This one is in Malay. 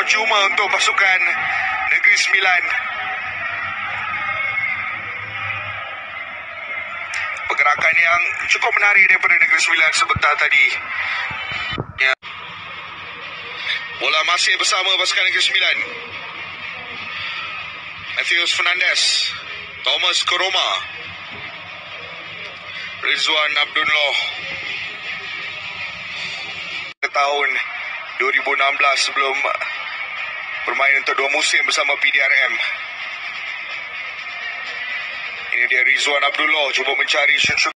percuma untuk pasukan Negeri Sembilan. Pergerakan yang cukup menarik daripada Negeri Sembilan sebentar tadi. Ya. Bola masih bersama pasukan Negeri Sembilan. Matthews Fernandes, Thomas Koroma, Rizwan Abdullah. Tahun 2016 sebelum bermain untuk 2 musim bersama PDRM. Ini dia Rizwan Abdullah cuba mencari